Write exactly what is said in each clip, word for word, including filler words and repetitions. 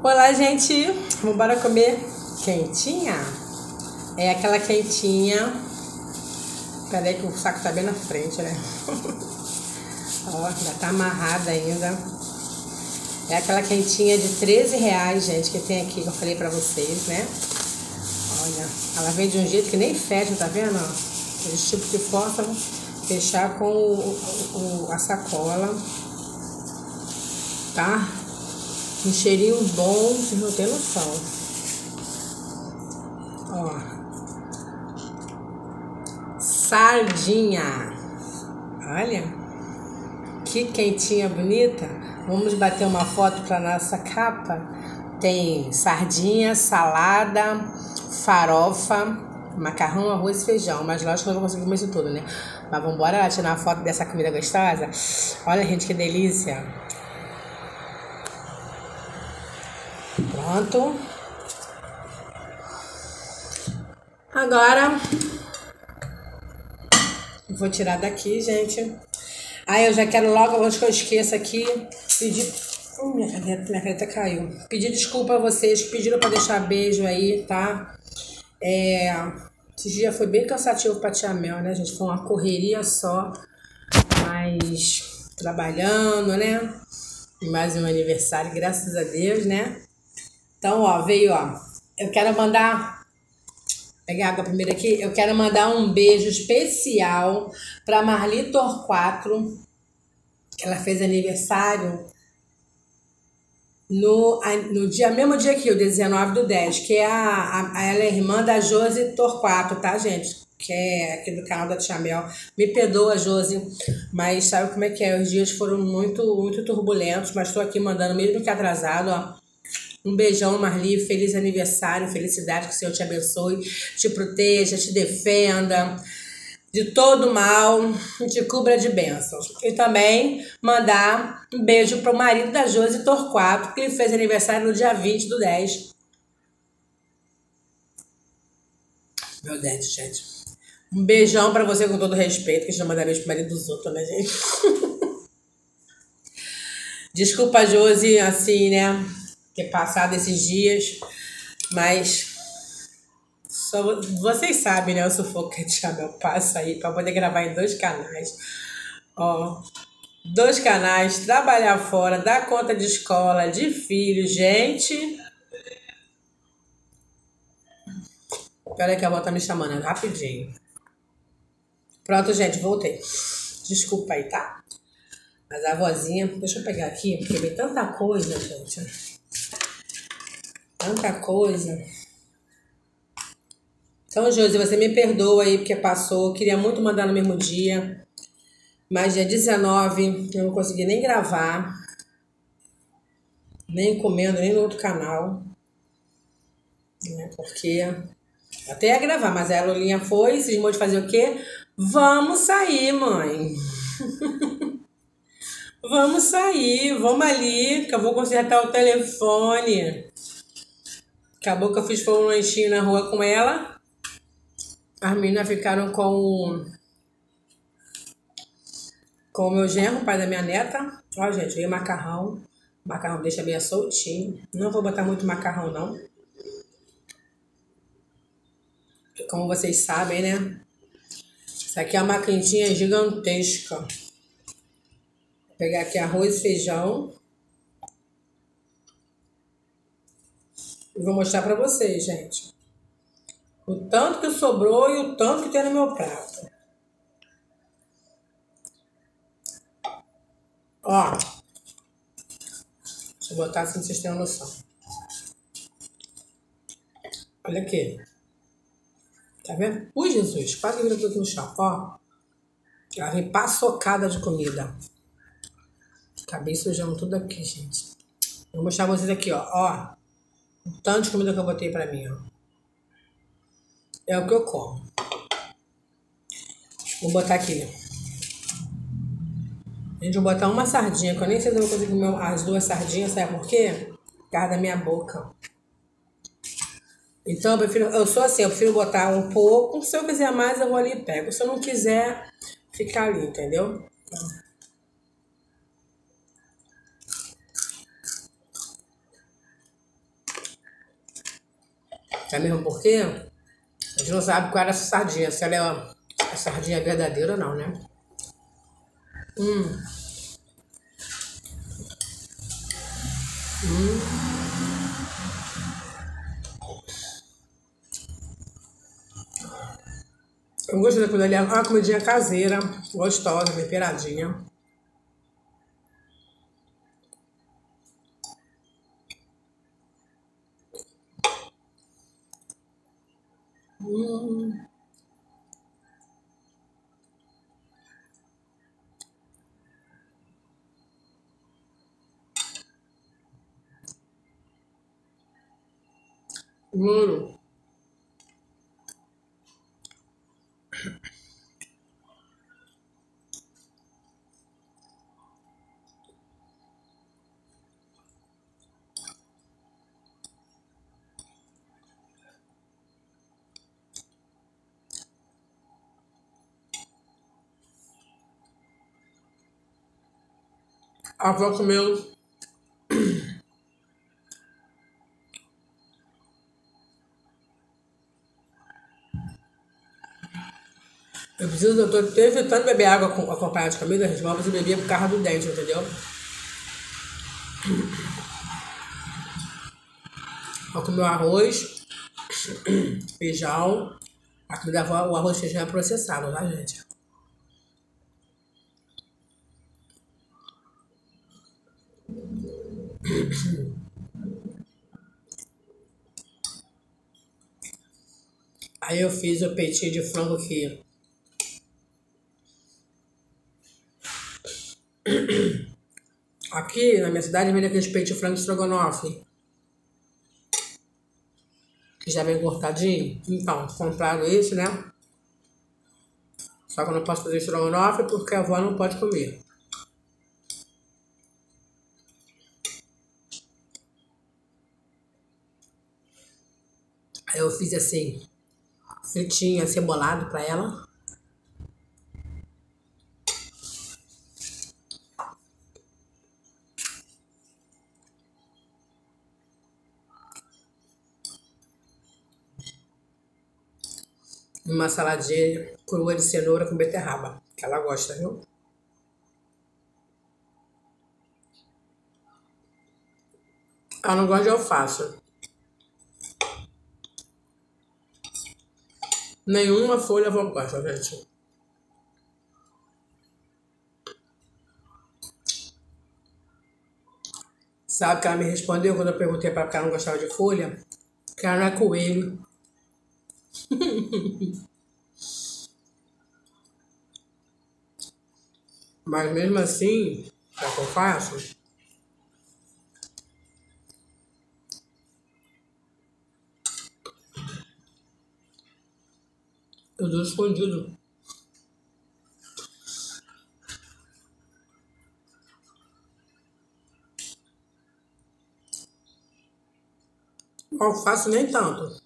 Olá, gente! Vamos embora comer quentinha? É aquela quentinha. Pera aí que o saco tá bem na frente, né? Ó, já tá amarrada ainda. É aquela quentinha de treze reais, gente, que tem aqui, que eu falei pra vocês, né? Olha, ela vem de um jeito que nem fecha, tá vendo? Aqueles tipos que forçam fechar com o, o, a sacola, tá? Um cheirinho bom, vocês não tem noção. Ó. Sardinha. Olha. Que quentinha bonita. Vamos bater uma foto para nossa capa. Tem sardinha, salada, farofa, macarrão, arroz e feijão. Mas lógico que eu não vou conseguir comer isso tudo, né? Mas vamos embora lá tirar uma foto dessa comida gostosa. Olha, gente, que delícia. Pronto. Agora vou tirar daqui, gente. Aí eu já quero logo, antes que eu esqueça aqui, pedir... Oh, minha caneta, minha caneta caiu. Pedir desculpa a vocês que pediram pra deixar beijo aí, tá? É... Esse dia foi bem cansativo pra Tia Mel, né, gente? Foi uma correria só, mas trabalhando, né? E mais um aniversário, graças a Deus, né? Então, ó, veio, ó. Eu quero mandar... Pegar água primeiro aqui. Eu quero mandar um beijo especial pra Marli Torquato, que ela fez aniversário no, no dia, mesmo dia aqui, o dezenove do dez, que é a, a, ela é irmã da Josi Torquato, tá, gente? Que é aqui do canal da Tia Mel. Me perdoa, Josi, mas sabe como é que é? Os dias foram muito, muito turbulentos, mas tô aqui mandando, mesmo que atrasado, ó. Um beijão, Marli, feliz aniversário, felicidade, que o Senhor te abençoe, te proteja, te defenda de todo mal, te cubra de bênçãos. E também mandar um beijo pro marido da Josi Torquato, que ele fez aniversário no dia vinte do dez. Meu dente, gente. Um beijão pra você com todo respeito, que já manda beijo pro marido dos outros, né, gente? Desculpa, Josi, assim, né? Ter passado esses dias, mas só vocês sabem, né? O sufoco que a Tia Mel passa aí para poder gravar em dois canais. Ó, dois canais, trabalhar fora, dar conta de escola, de filho, gente. Peraí que a avó tá me chamando, rapidinho. Pronto, gente, voltei. Desculpa aí, tá? Mas a vozinha, deixa eu pegar aqui, porque tem tanta coisa, gente. Tanta coisa. Então, Josi, você me perdoa aí porque passou. Eu queria muito mandar no mesmo dia. Mas dia dezenove eu não consegui nem gravar. Nem comendo, nem no outro canal. Né? Porque até ia gravar, mas a Lolinha foi, cismou de fazer o quê? Vamos sair, mãe. Vamos sair, vamos ali, que eu vou consertar o telefone. Acabou que eu fiz um lanchinho na rua com ela. As meninas ficaram com com o meu genro, pai da minha neta. Ó, gente, veio macarrão. O macarrão deixa bem soltinho. Não vou botar muito macarrão, não. Como vocês sabem, né? Isso aqui é uma quentinha gigantesca. Vou pegar aqui arroz e feijão. E vou mostrar pra vocês, gente. O tanto que sobrou e o tanto que tem no meu prato. Ó. Deixa eu botar assim pra vocês terem noção. Olha aqui. Tá vendo? Ui, Jesus. Quase virou tudo no chão. Ó. Ela vem paçocada de comida. Acabei sujando tudo aqui, gente. Vou mostrar pra vocês aqui, ó. Ó. O tanto de comida que eu botei pra mim, ó. É o que eu como. Vou botar aqui. Gente, vou botar uma sardinha, que eu nem sei se eu vou conseguir comer as duas sardinhas, sabe por quê? Por causa da minha boca. Então, eu prefiro, eu sou assim, eu prefiro botar um pouco. Se eu quiser mais, eu vou ali e pego. Se eu não quiser, ficar ali, entendeu? Sabe mesmo por quê? A gente não sabe qual era essa sardinha, se ela é a, a sardinha verdadeira ou não, né? Hum, eu gostei da comida ali. É uma comidinha caseira, gostosa, temperadinha. Hum, hum. A avó comeu. Eu preciso, eu tô evitando beber água com, acompanhada de comida, gente, mas eu bebia por causa do dente, entendeu? Eu comi o arroz, feijão. A comida da avó, o arroz e feijão é processado, tá, gente? Aí eu fiz o peitinho de frango que aqui na minha cidade vende aqueles peitos de frango estrogonofe, que já vem cortadinho. Então, compraram esse, né? Só que eu não posso fazer estrogonofe porque a avó não pode comer. Aí eu fiz assim, fritinho, cebolado pra ela. Uma saladinha crua de cenoura com beterraba, que ela gosta, viu? Ela não gosta de alface. Nenhuma folha a avó gosta, gente. Sabe que ela me respondeu quando eu perguntei pra ela que ela não gostava de folha? Que ela não é coelho. Mas mesmo assim, sabe o que eu faço? Eu dou escondido. Alface nem tanto.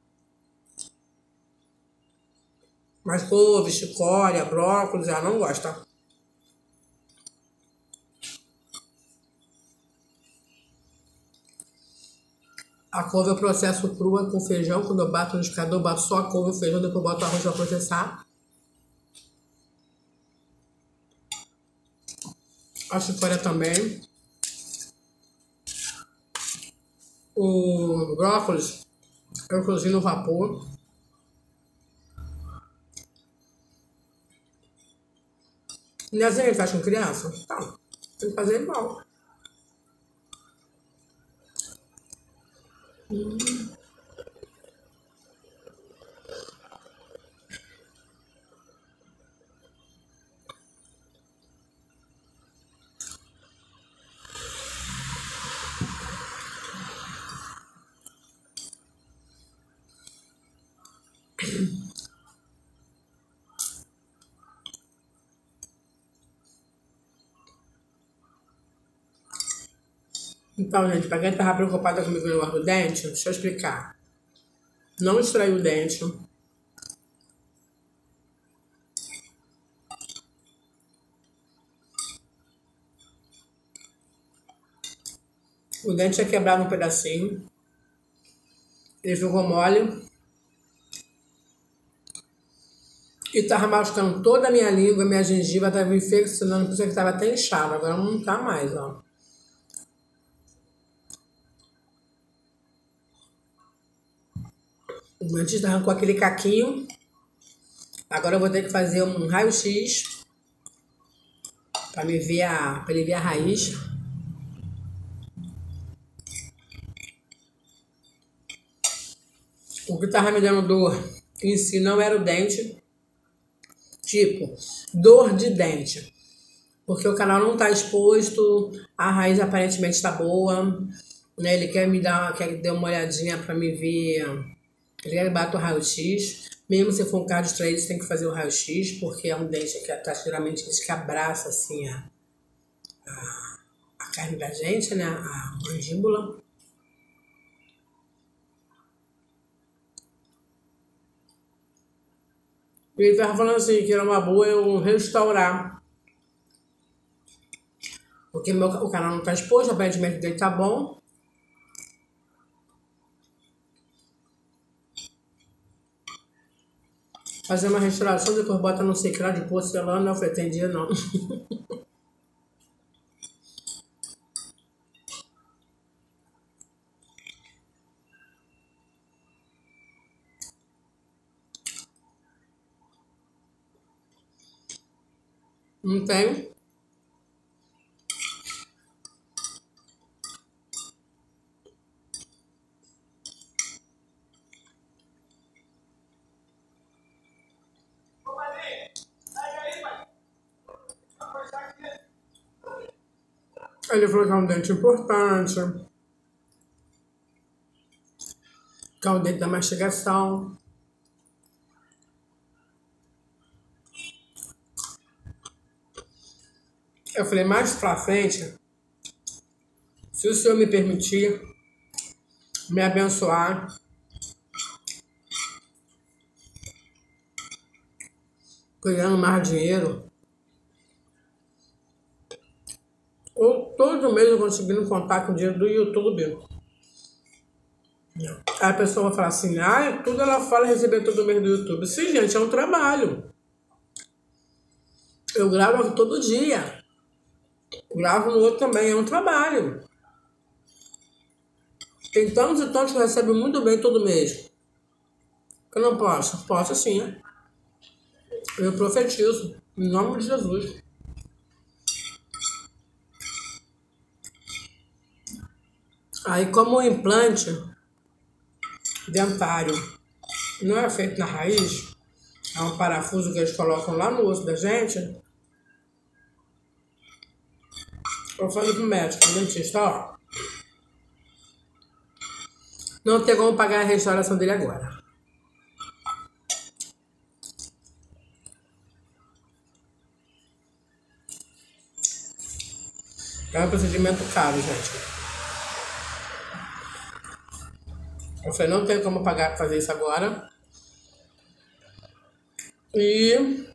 Mas couve, chicória, brócolis, ela não gosta. A couve eu processo crua com feijão. Quando eu bato no liquidificador, eu bato só a couve e o feijão, depois eu boto o arroz pra processar. A chicória também. O brócolis eu cozinho no vapor. Desenho faz com criança? Tá. Tem que fazer igual. Então, gente, pra quem tava preocupada comigo no negócio do dente, deixa eu explicar. Não extrair o dente. O dente é quebrado um pedacinho. Ele ficou mole. E tava machucando toda a minha língua, minha gengiva tava infeccionando, por isso que tava até inchado. Agora não tá mais, ó. Antes arrancou aquele caquinho. Agora eu vou ter que fazer um raio-x para me ver a, para ele ver a raiz. O que tava me dando dor em si não era o dente. Tipo, dor de dente. Porque o canal não tá exposto, a raiz aparentemente tá boa, né? Ele quer me dar, quer dar uma olhadinha para me ver. Ele quer que bata o raio-x. Mesmo se for um caso estreito, tem que fazer o raio-x, porque é um dente que tá geralmente que abraça assim a, a, a carne da gente, né? A mandíbula. E ele tava falando assim, que era uma boa eu restaurar. Porque meu, o canal não tá exposto, aparentemente dele tá bom. Fazer uma restauração, depois bota no ciclado de porcelana, eu falei, tem dia não. Não tem. Ele falou que é um dente importante, que é o dente da mastigação. Eu falei, mais pra frente, se o senhor me permitir, me abençoar, ganhando mais dinheiro, ou todo mês eu conseguindo contar com o dinheiro do YouTube. Aí a pessoa vai falar assim, ah, tudo ela fala receber todo mês do YouTube. Sim, gente, é um trabalho. Eu gravo todo dia. Gravo no outro também, é um trabalho. Tem tantos e tantos que recebem muito bem todo mês. Eu não posso? Posso sim. Eu profetizo, em nome de Jesus. Aí, como o implante dentário não é feito na raiz, é um parafuso que eles colocam lá no osso da gente, eu falei pro médico, pro dentista, ó, não tem como pagar a restauração dele agora. É um procedimento caro, gente. Eu falei, não tem como pagar pra fazer isso agora. E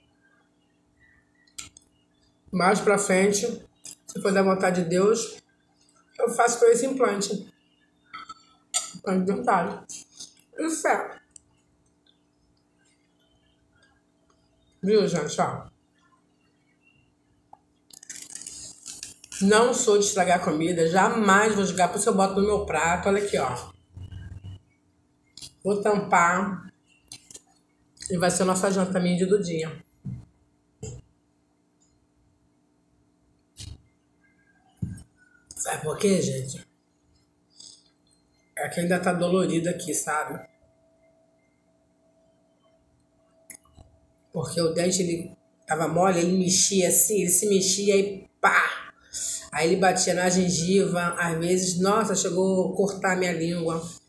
mais pra frente, se for da vontade de Deus, eu faço com esse implante. Implante dentário. E fé. Viu, gente? Ó. Não sou de estragar comida. Jamais vou jogar, por isso eu boto no meu prato. Olha aqui, ó. Vou tampar. E vai ser a nossa janta minha do dia. Sabe por quê, gente? É que ainda tá dolorido aqui, sabe? Porque o dente, ele tava mole, ele mexia assim, ele se mexia e pá! Aí ele batia na gengiva, às vezes, nossa, chegou a cortar minha língua.